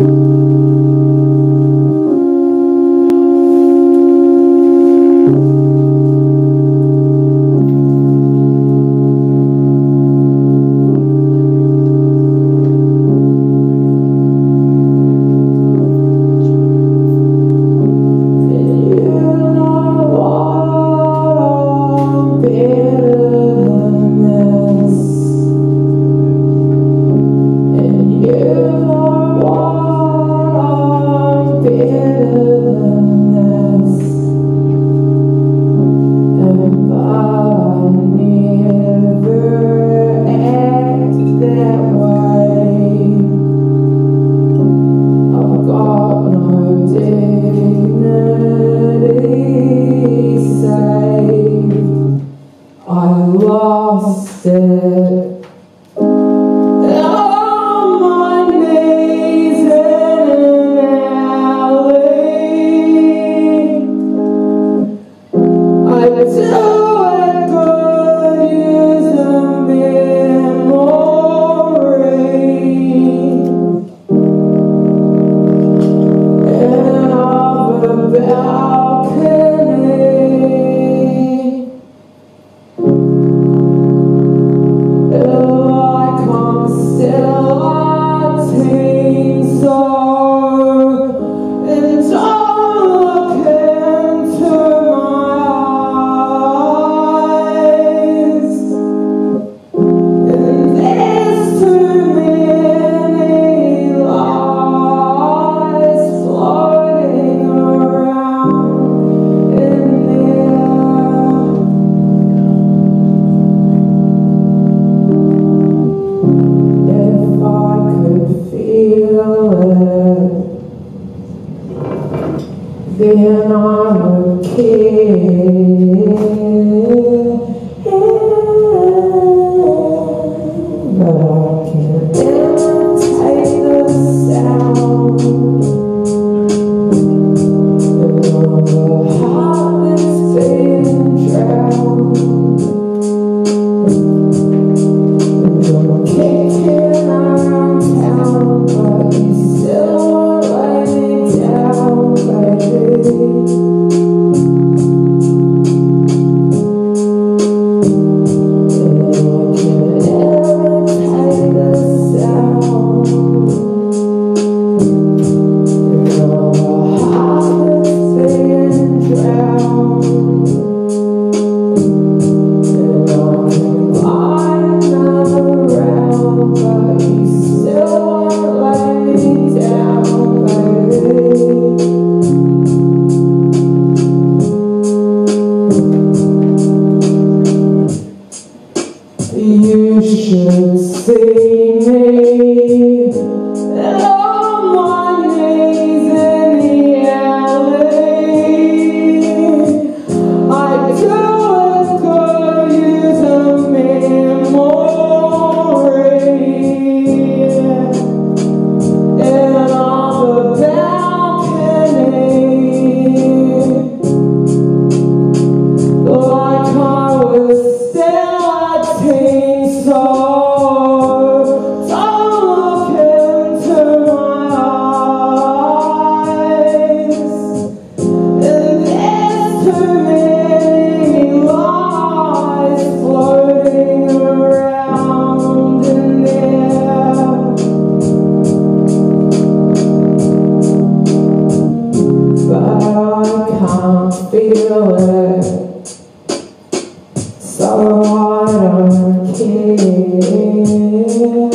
then I would care. But I can't imitate the sound of a heart that's been drowned. And you're kicking around town, but you still won't lay me down, baby. You should see me on my knees in the alley. I could use a memory and on the balcony, like I was still a teen. So don't look into my eyes, and there's too many lies floating around in there. But I can't feel it, so I don't care.